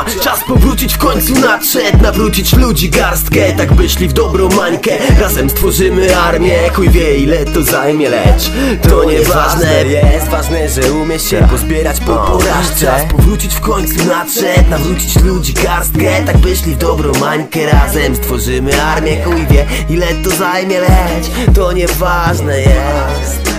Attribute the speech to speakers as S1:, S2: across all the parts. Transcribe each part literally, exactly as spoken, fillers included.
S1: Czas powrócić w końcu nadszedł, nawrócić ludzi garstkę, tak by szli w dobrą mańkę. Razem stworzymy armię, chuj wie ile to zajmie, lecz to nieważne. Jest ważne, że umiesz się pozbierać po porażce. Czas powrócić w końcu nadszedł, nawrócić ludzi garstkę, tak by szli w dobrą mańkę. Razem stworzymy armię, chuj wie ile to zajmie, lecz to nieważne jest.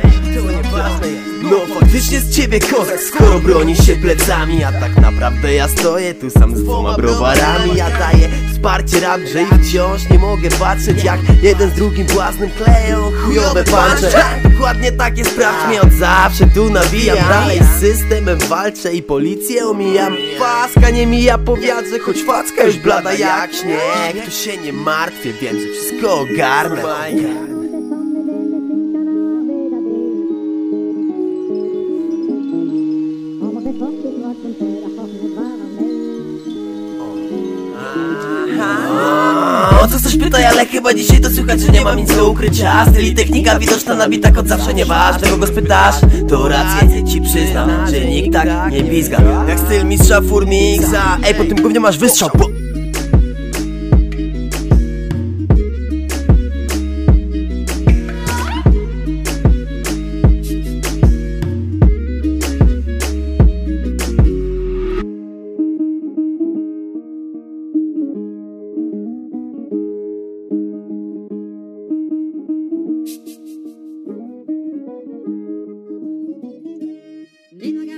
S1: No faktycznie z ciebie kozak, skoro bronisz się plecami, a tak naprawdę ja stoję tu sam z dwoma browarami. Ja daję wsparcie raprze i wciąż nie mogę patrzeć, jak jeden z drugim błaznym kleją chujowe pancze. Dokładnie tak jest, sprawdź mnie od zawsze, tu nawijam dalej z systemem, walczę i policję omijam. Paska nie mija po wiadrze, choć facka już blada jak śnieg. Tu się nie martwię, wiem, że wszystko ogarnę. O co ktoś pytaj, ale chyba dzisiaj to słychać, że nie mam nic do ukrycia. Styl i technika widoczna nabita od zawsze, nieważne kogo spytasz. To rację ci przyznam, że nikt tak nie blizga jak styl mistrza Furmixa. Ej, po tym gównie masz wystrzał, po...
S2: Nigga